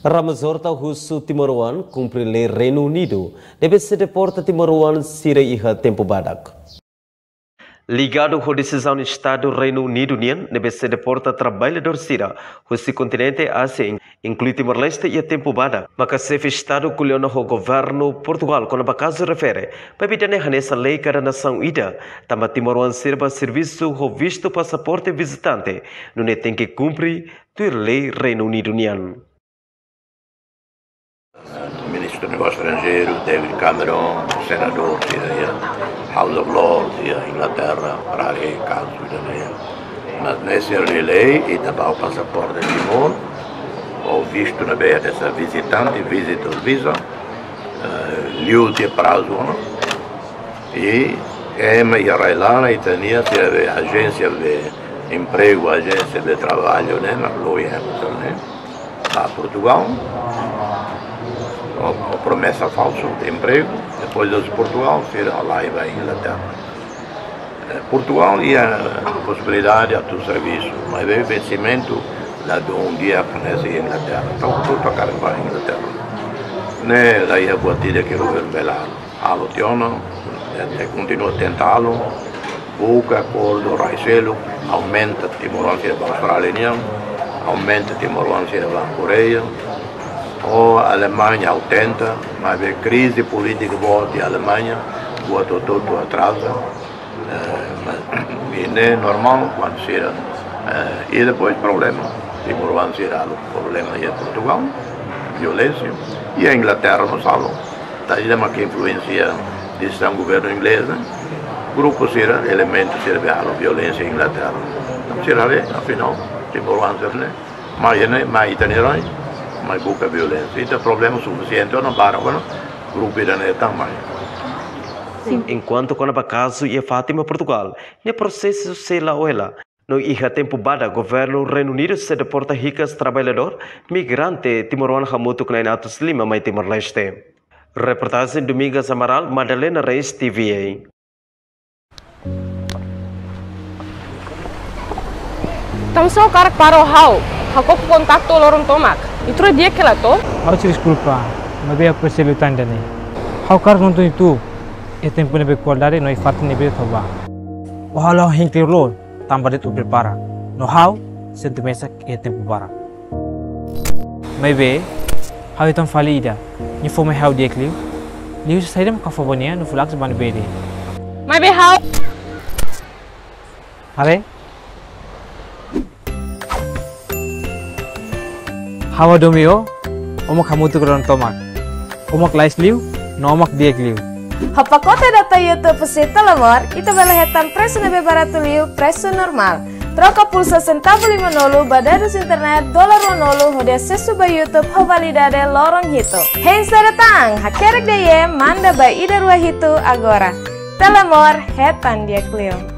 Ramazorta Russo Timor-One cumpre lei Reino Unido deve se deporta Timor-One sira iha tempo badak. Ligado com a decisão do Estado do Reino Unido deve se deporta trabalhador sira o continente Ásia inclui Timor-Leste e a tempo badak. Maka chefe Estado colheu no governo Portugal quando a caso refere para evitar nessa lei cada nação ida tama Timor-One sirva serviço o visto passaporte visitante não tem que cumprir a lei Reino Unido O ministro do Negócio Estrangeiro, David Cameron, o senador da House of Lords da Inglaterra, para o caso da mas nessa lei e também o passaporte de Timor, o visto na beira dessa visitante, visita visa, liu de prazo, e a Railana e Tania, a agência de emprego, a agência de trabalho, né, na a Portugal. A promessa falsa de emprego, depois de Portugal, será lá e vai Inglaterra. Portugal e a possibilidade do serviço, mas veio vencimento lá de dia nessa Inglaterra. Então, tudo a cara vai Inglaterra. Né, daí a batida que o governo vai lá, aluciona, continua a tentá-lo, busca acordo, raicelo, aumenta a Timor-Leste para a Austrália, aumenta a Timor-Leste para a Coreia, ou a Alemanha tenta, mas a crise política volta a Alemanha, bota tudo atrás, e não é normal quando será. E depois problema, Timor-Leste será o problema em Portugal, violência, e a Inglaterra não sabe, daí é uma que influencia desse governo inglês, grupo será, elementos será a violência em Inglaterra, não será ali, afinal, Timor-Leste, né? Mas italiano, mas pouca violência. Então, problema suficiente, eu não paro, o grupo iraniano também. Enquanto quando a caso e a Fátima Portugal, no processo se lá ou ela, no iha tempo bada governo Reino Unido se deporta ricas trabalhador migrante Timor-One hamutu kleinatus lima mai Timor-Leste. Reportagem Domingas Amaral, Madalena Reis, TVA. Tam só cara para o hau, hakok kontak to lorong tomak. Itu dia que lá to? Hau se desculpa, mas veio por ser lutando nem. Hau cara não tem tu, e tempo nebe acordar e não é fácil nebe toba. O halo hintirlo, tambah de tu prepara. No hau, sente mesa e tempo para. Mas hau itu falida, ni fome hau dia kliu. Liu saya dem kafabonia no fulax ban bede. Mas hau. Hare? Hawa domio, omak kamu tu kerana tomak, omak lais liu, no omak dia liu. Hapa kota data YouTube pesita lamor, itu balahetan presu nebe baratu liu, presu normal. Troca pulsa centavo 5 badados internet $1 hodia sesu ba YouTube ho validade lorong hito. Hensa datang, hakerek deye manda ba ida rua hito agora. Telemor hetan dia liu.